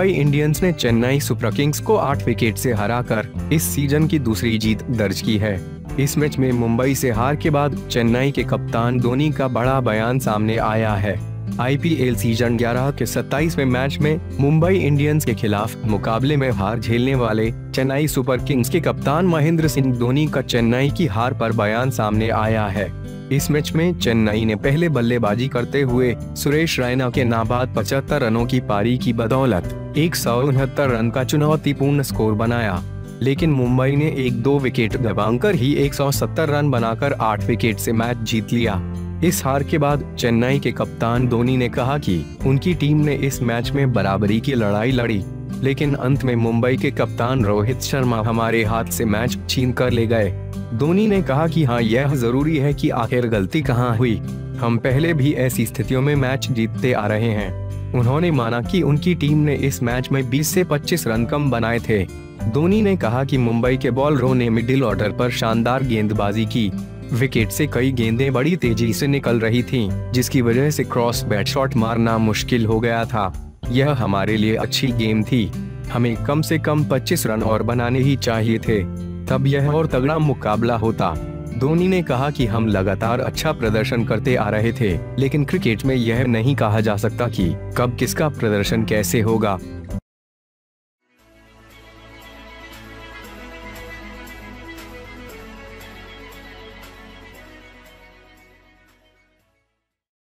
Mumbai Indians ने Chennai super Kings को 8 wicket से हराकर इस सीजन की दूसरी जीत दर्ज की है। इस मैच में मुंबई से हार के बाद चेन्नई के कप्तान धोनी का बड़ा बयान सामने आया है। आईपीएल सीजन 11 के 27वें मैच में मुंबई इंडियंस के खिलाफ मुकाबले में हार झेलने वाले चेन्नई सुपर किंग्स के कप्तान महेंद्र सिंह धोनी का चेन्नई की हार पर बयान सामने आया है। इस मैच में चेन्नई ने पहले बल्लेबाजी करते हुए सुरेश रैना के नाबाद 75 रनों की पारी की बदौलत 169 रन का चुनौतीपूर्ण स्कोर बनाया, लेकिन मुंबई ने 1-2 विकेट दबाकर ही 170 रन बनाकर 8 विकेट से मैच जीत लिया। इस हार के बाद चेन्नई के कप्तान धोनी ने कहा कि उनकी टीम ने इस मैच में बराबरी की लड़ाई लड़ी, लेकिन अंत में मुंबई के कप्तान रोहित शर्मा हमारे हाथ से मैच छीन कर ले गए। धोनी ने कहा कि हाँ, यह जरूरी है कि आखिर गलती कहाँ हुई। हम पहले भी ऐसी स्थितियों में मैच जीतते आ रहे हैं। उन्होंने माना कि उनकी टीम ने इस मैच में 20 से 25 रन कम बनाए थे। धोनी ने कहा कि मुंबई के बॉलरों ने मिडिल ऑर्डर पर शानदार गेंदबाजी की। विकेट से कई गेंदें बड़ी तेजी से निकल रही थीं, जिसकी वजह से क्रॉस बैट शॉट मारना मुश्किल हो गया था। यह हमारे लिए अच्छी गेम थी। हमें कम से कम 25 रन और बनाने ही चाहिए थे, तब यह और तगड़ा मुकाबला होता। धोनी ने कहा कि हम लगातार अच्छा प्रदर्शन करते आ रहे थे, लेकिन क्रिकेट में यह नहीं कहा जा सकता कि कब किसका प्रदर्शन कैसे होगा।